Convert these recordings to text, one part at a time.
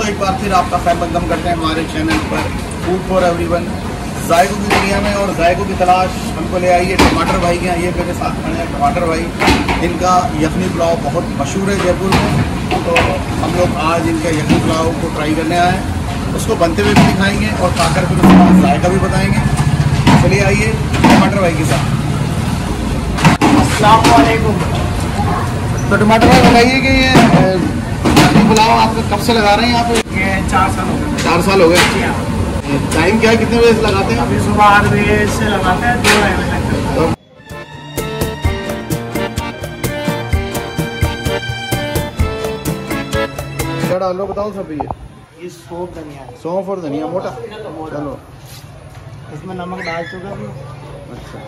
एक बार फिर आपका खैर मकदम करते हैं हमारे चैनल पर फूड फॉर एवरीवन। जायकों की दुनिया में और जायकों की तलाश हमको ले आई है टमाटर भाई के यहाँ। ये मेरे साथ खड़े हैं टमाटर भाई, इनका यखनी पुलाव बहुत मशहूर है जयपुर में। तो हम लोग आज इनके यखनी पुलाव को ट्राई करने आए हैं, उसको बनते हुए भी दिखाएंगे और खाकर फिर उसका जायका भी बताएंगे। चलिए आइए टमाटर भाई के साथ। अस्सलाम वालेकुम। तो टमाटर भाई बताइए कि ये यखनी पुलाव आप कब से लगा रहे हैं यहाँ पे? ये 4 साल हो गए। 4 साल हो गए। टाइम क्या है, कितने बजे से लगाते हैं? अभी सुबह 8 बजे से लगाते हैं 2 बजे तक। क्या डाल लो बताओ सब? ये सौंफ धनिया है। सौंफ और धनिया मोटा। चलो इसमें नमक डाल चुका भी। अच्छा।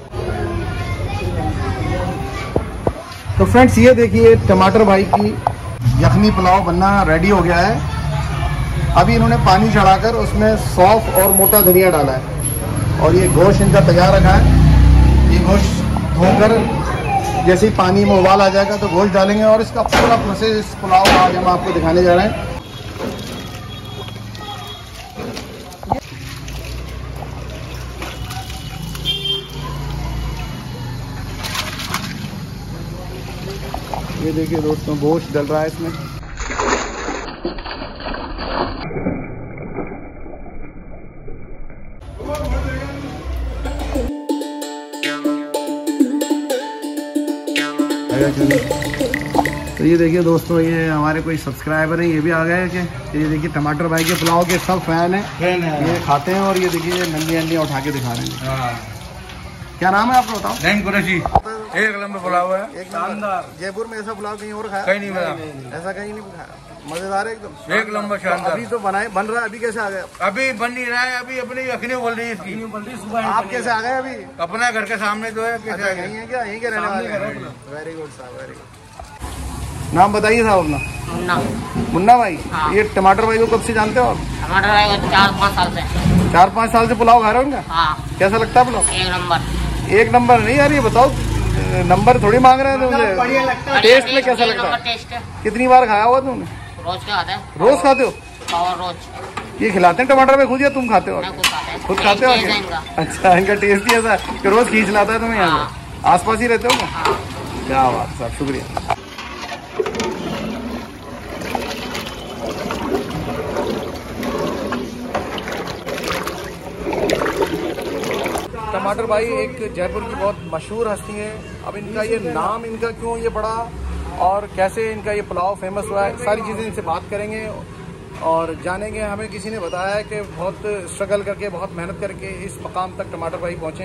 तो फ्रेंड्स ये देखिए टमाटर भाई की यखनी पुलाव बनना रेडी हो गया है। अभी इन्होंने पानी चढ़ाकर उसमें सौंफ और मोटा धनिया डाला है और ये गोश्त इनका तैयार रखा है। ये गोश्त धोकर जैसे ही पानी में उबाल आ जाएगा तो गोश्त डालेंगे और इसका पूरा प्रोसेस इस पुलाव का आज हम आपको दिखाने जा रहे हैं। ये देखिए दोस्तों गोश्त डल रहा है इसमें। तो ये देखिए दोस्तों, ये हमारे कोई सब्सक्राइबर हैं, ये भी आ गए हैं कि ये देखिए टमाटर भाई के पुलाव के सब फैन हैं। ये खाते हैं और ये देखिए नंदी अंडियाँ उठा के दिखा रहे हैं। क्या नाम है आपका बताओ? नईम कुरैशी। एक नंबर पुलाव है, एक शानदार। जयपुर में ऐसा पुलाव कहीं और खाया? कहीं नहीं मिला, ऐसा कहीं नहीं खाया। मजेदार है एकदम, एक नंबर शानदार। अभी तो बन रहा है, अभी कैसे आ गए? अभी बन नहीं रहा है, अभी अपनी यखनी बोल रही है इसकी। आप कैसे आ गए अभी? अपना घर के सामने जो है। अच्छा यहीं है क्या? यहीं के रहने वाले हैं? वेरी गुड साहब, वेरी गुड। नाम बताइए साहब अपना। मुन्ना भाई। हाँ। ये टमाटर भाई को कब से जानते हो आप? टमाटर भाई को 4-5 साल से। 4-5 साल से पुलाव खा रहे हो इनका? हाँ। कैसा लगता है पुलाव? एक नंबर। एक नंबर नहीं यार, ये बताओ नंबर थोड़ी मांग रहे हैं तुमसे, बढ़िया लगता है। टेस्ट में कैसा लगता है? टेस्ट है। कितनी बार खाया हुआ तुमने? रोज के खाते हैं। रोज खाते हो? और रोज ये खिलाते हैं टमाटर में खुद या तुम खाते हो? मैं खुद खाते हैं। खुद खाते हो? टेस्ट है इनका। अच्छा, इनका टेस्ट ही ऐसा है कि रोज खींच लाता है तुम्हें यहाँ से? आसपास ही रहते हो क्या? हाँ। क्या बात साहब, शुक्रिया। टमाटर भाई एक जयपुर की बहुत मशहूर हस्ती है। अब इनका ये नाम इनका क्यों ये पड़ा और कैसे इनका ये पुलाव फेमस हुआ है, सारी चीज़ें इनसे बात करेंगे और जानेंगे। हमें किसी ने बताया है कि बहुत स्ट्रगल करके, बहुत मेहनत करके इस मकाम तक टमाटर भाई पहुँचे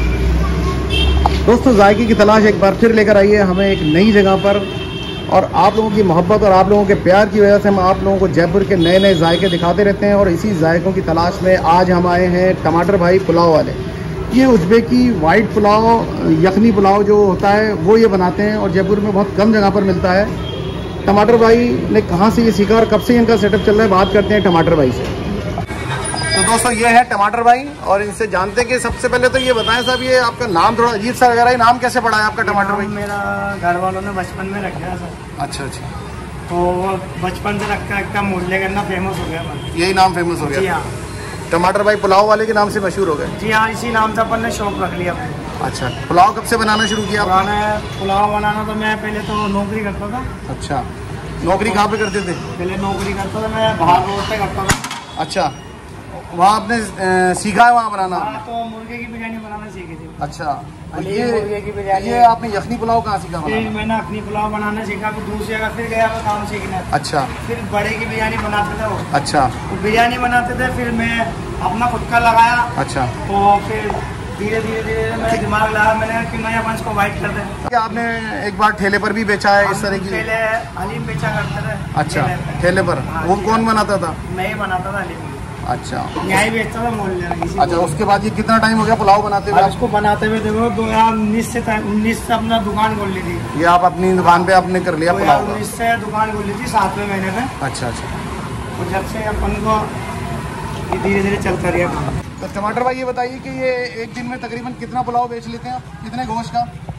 हैं। दोस्तों जायके की तलाश एक बार फिर लेकर आई है हमें एक नई जगह पर, और आप लोगों की मोहब्बत और आप लोगों के प्यार की वजह से हम आप लोगों को जयपुर के नए नए जायके दिखाते रहते हैं। और इसी जायकों की तलाश में आज हम आए हैं टमाटर भाई पुलाव वाले। ये उज़्बेकी वाइट पुलाव, यखनी पुलाव जो होता है वो ये बनाते हैं और जयपुर में बहुत कम जगह पर मिलता है। टमाटर भाई ने कहाँ से ये सीखा और कब से इनका सेटअप चल रहा है, बात करते हैं टमाटर भाई से। तो दोस्तों ये है टमाटर भाई और इनसे जानते हैं कि सबसे पहले तो ये बताएं साहब, ये आपका नाम थोड़ा अजीब सा वगैरह है, नाम कैसे पड़ा है आपका टमाटर भाई? मेरा घर वालों ने बचपन में रखा सर। अच्छा अच्छा। तो बचपन से रखा मूल्य करना फेमस हो गया। यही नाम फेमस हो जी गया? हाँ। टमाटर भाई पुलाव वाले के नाम से मशहूर हो गए? जी हाँ, इसी नाम से अपन ने शौक रख लिया। अच्छा, पुलाव कब से बनाना शुरू किया? पुलाव बनाना तो मैं पहले तो नौकरी करता था। अच्छा, नौकरी कहाँ पे करते थे? पहले नौकरी करता था मैं, बाहर रोड पे करता था। अच्छा, वहाँ आपने सीखा है वहाँ बनाना? तो मुर्गे की बिरयानी बनाना सीखी थी। अच्छा, मुर्गे की बिरयानी। ये आपने यखनी पुलाव कहाँ सीखा? फिर मैंने अपनी पुलाव बनाना सीखा, फिर दूसरी जगह फिर गया काम सीखने। अच्छा। फिर बड़े की बिरयानी बनाते थे वो। अच्छा। तो बिरयानी बनाते थे, फिर मैं अपना खुद का लगाया। अच्छा। तो फिर धीरे धीरे मेरा दिमाग लगा, मैंने कि मैं अपन इसको वाइट कर दें। क्या आपने एक बार ठेले पर भी बेचा है इस तरह की? पहले हलीम बेचा करते थे। अच्छा, ठेले पर। वो कौन बनाता था? मैं ही बनाता था हलीम। अच्छा, यही बेचता था मोहल्ले में। अच्छा, उसके बाद ये कितना टाइम हो गया पुलाव बनाते हुए? उसको बनाते हुए देखो 2019 से अपना दुकान खोल ली थी। ये आप अपनी दुकान पे आपने कर लिया पुलाव? 2019 से दुकान खोल ली थी, 7वें महीने में। अच्छा अच्छा। तो जब से अपन को धीरे धीरे चलता रहा काम। तो टमाटर भाई ये बताइए कि ये एक दिन में तकरीबन कितना पुलाव बेच लेते हैं आप, कितने गोश्त का?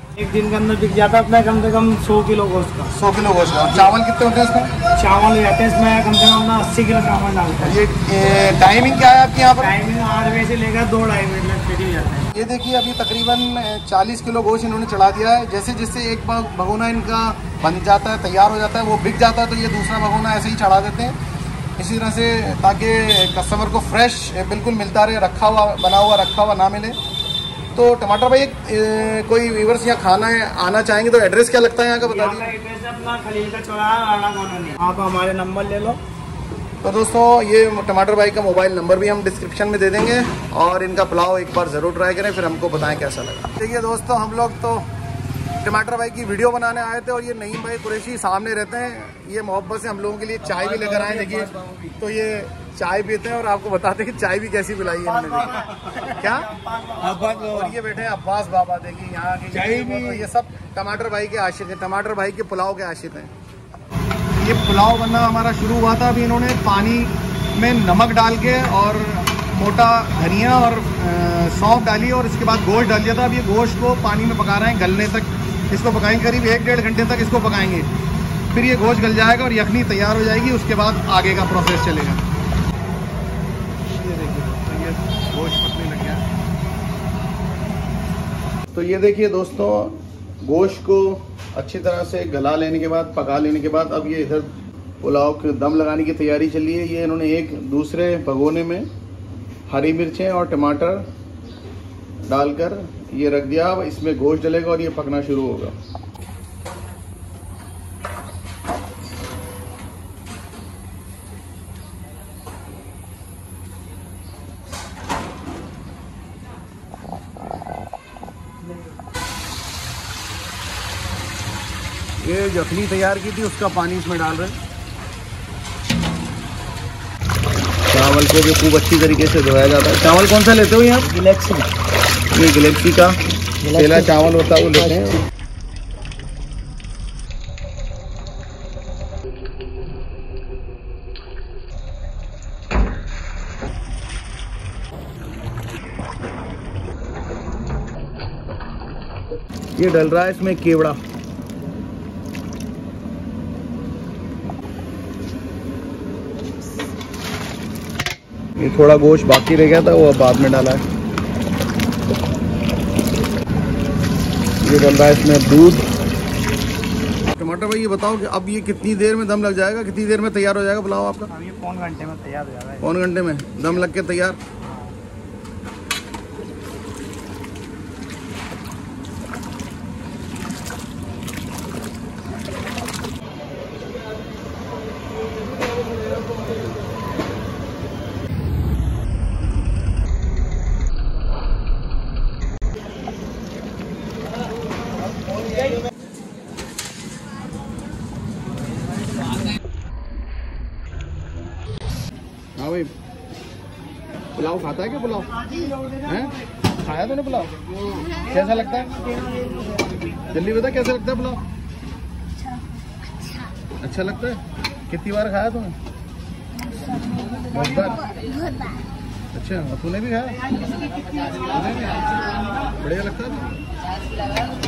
एक दिन के अंदर बिक जाता है अपना कम से कम 100 किलो गोश्त का। 100 किलो गोश्त का। चावल कितने होते हैं इसमें? चावल हो जाते हैं इसमें कम से कम अपना 80 किलो चावल डालते हैं। ये टाइमिंग क्या है आपके यहाँ पर? टाइमिंग 8 बजे से लेकर 2-2.5 मिनट तक रेडी हो जाता है। ये देखिए अभी तकरीबन 40 किलो गोश्त इन्होंने चढ़ा दिया है। जैसे जैसे एक भगोना इनका बन जाता है, तैयार हो जाता है, वो बिक जाता है, तो ये दूसरा भगोना ऐसे ही चढ़ा देते हैं इसी तरह से, ताकि कस्टमर को फ्रेश बिल्कुल मिलता रहे, रखा हुआ बना हुआ रखा हुआ ना मिले। तो टमाटर भाई कोई व्यूअर्स यहाँ खाना है आना चाहेंगे तो एड्रेस क्या लगता है यहाँ का बता दीजिए। एड्रेस अपना खलील का चौराहा राणा कॉलोनी, आप हमारे नंबर ले लो। तो दोस्तों ये टमाटर भाई का मोबाइल नंबर भी हम डिस्क्रिप्शन में दे देंगे और इनका पुलाव एक बार ज़रूर ट्राई करें, फिर हमको बताएं कैसा लगा। देखिए दोस्तों हम लोग तो टमाटर भाई की वीडियो बनाने आए थे और ये नईम भाई कुरैशी सामने रहते हैं, ये मोहब्बत से हम लोगों के लिए चाय भी लेकर आए। देखिए तो ये चाय पीते हैं और आपको बताते हैं कि चाय भी कैसी पिलाई है इन्होंने। क्या और ये बैठे हैं अब्बास बाबा, देखिए यहाँ की चाय भी, ये सब टमाटर भाई के आशिक हैं, टमाटर भाई के पुलाव के आशिक हैं। ये पुलाव बनना हमारा शुरू हुआ था, अभी इन्होंने पानी में नमक डाल के और मोटा धनिया और सौंफ डाली और इसके बाद गोश्त डाल दिया था। अब ये गोश्त को पानी में पका रहे हैं, गलने तक इसको पकाएंगे, करीब 1-1.5 घंटे तक इसको पकाएंगे, फिर ये गोश्त गल जाएगा और यखनी तैयार हो जाएगी, उसके बाद आगे का प्रोसेस चलेगा। ये देखिए ये गोश्त पकने लग गया। तो ये देखिए दोस्तों गोश्त को अच्छी तरह से गला लेने के बाद, पका लेने के बाद, अब ये इधर पुलाव के दम लगाने की तैयारी चली है। ये इन्होंने एक दूसरे भगोने में हरी मिर्चें और टमाटर डालकर ये रख दिया। अब इसमें गोश्त डलेगा और ये पकना शुरू होगा। ये यखनी तैयार की थी उसका पानी इसमें डाल रहे हैं। चावल को भी खूब अच्छी तरीके से धोया जाता है। चावल कौन सा लेते हो यहाँ? गैलेक्सी। ये गैलेक्सी का पहला चावल होता है वो लेते हैं। ये डल रहा है इसमें केवड़ा। ये थोड़ा गोश्त बाकी रह गया था वो बाद में डाला है। ये डल रहा है इसमें दूध। टमाटर भाई ये बताओ कि अब ये कितनी देर में दम लग जाएगा, कितनी देर में तैयार हो जाएगा पुलाव आपका? ये 1 घंटे में तैयार हो जाएगा। 1 घंटे में दम लग के तैयार। हाँ भाई पुलाव खाता है क्या? पुलाव हैं? खाया तूने पुलाव? कैसा लगता है? जल्दी बता कैसा लगता है पुलाव? अच्छा लगता है। कितनी बार खाया तूने? बहुत बार। अच्छा और तूने भी खाया? बढ़िया लगता है।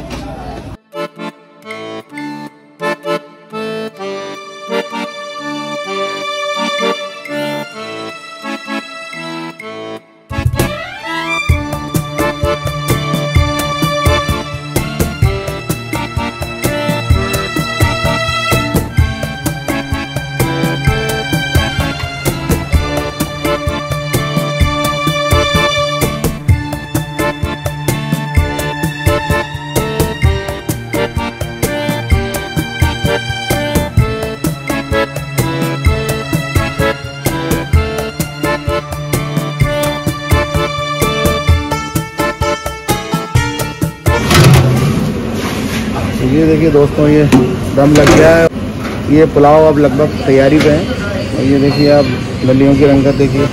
ये देखिए दोस्तों ये दम लग गया है। ये पुलाव अब लगभग तैयारी पे है और ये देखिए आप गलियों की रंगत देखिए।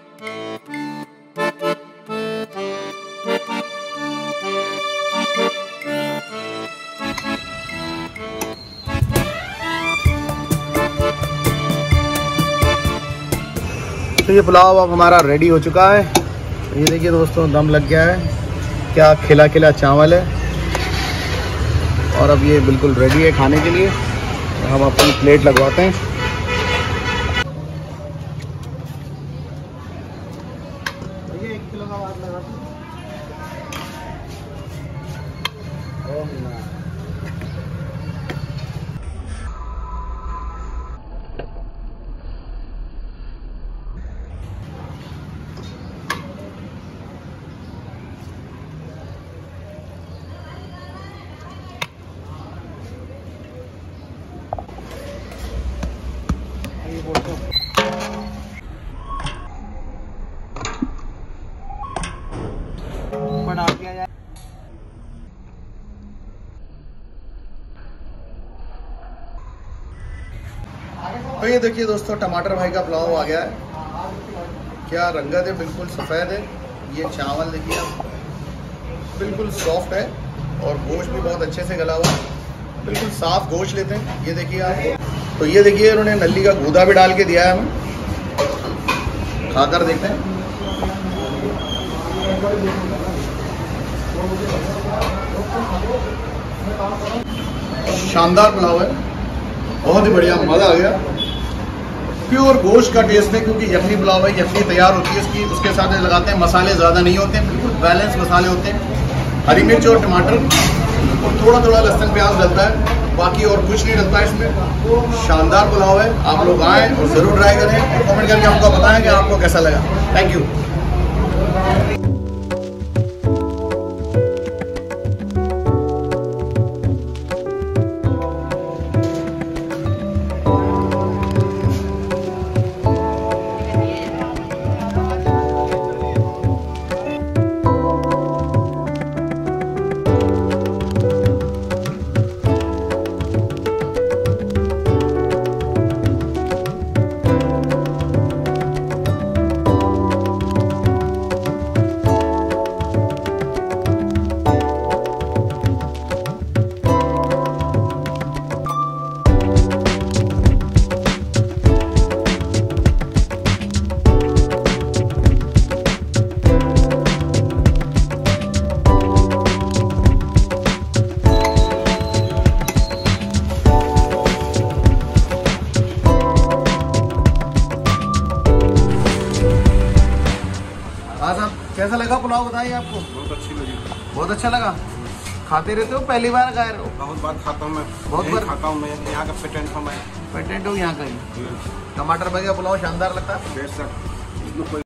तो ये पुलाव अब हमारा रेडी हो चुका है। ये देखिए दोस्तों दम लग गया है। क्या खिला खिला चावल है और अब ये बिल्कुल रेडी है खाने के लिए। हम अपनी प्लेट लगवाते हैं। ये 1 किलो का बात लगा बना दिया जाए। तो ये देखिए दोस्तों, टमाटर भाई का पुलाव आ गया है। क्या रंगत है, बिल्कुल सफ़ेद है। ये चावल देखिए आप, बिल्कुल सॉफ्ट है और गोश्त भी बहुत अच्छे से गला हुआ है। बिल्कुल साफ गोश्त लेते हैं। ये देखिए आप, तो ये देखिए उन्होंने नल्ली का गूदा भी डाल के दिया है हमें। खाकर देखते हैं। शानदार पुलाव है, बहुत ही बढ़िया, मज़ा आ गया। प्योर गोश्त का टेस्ट है, क्योंकि यखनी पुलाव है, यखनी तैयार होती है इसकी, उसके साथ लगाते हैं मसाले, ज़्यादा नहीं होते हैं, बिल्कुल बैलेंस मसाले होते हैं। हरी मिर्च और टमाटर और थोड़ा थोड़ा लहसुन प्याज डलता है, बाकी और कुछ नहीं डलता है इसमें। शानदार पुलाव है, आप लोग आएँ और ज़रूर ट्राई करें और कमेंट करके हमको बताएं कि आपको कैसा लगा। Thank you. हाँ साहब, कैसा लगा पुलाव, बताइए आपको। बहुत अच्छी लगी। बहुत अच्छा लगा। खाते रहते हो, पहली बार खा रहे हो? बहुत बार खाता हूँ मैं, बहुत बार खाता हूँ मैं, यहाँ का पेटेंट हूँ मैं। पेटेंट हो यहाँ का ही। टमाटर भाई का पुलाव शानदार लगता है। बेशक, इसमें कोई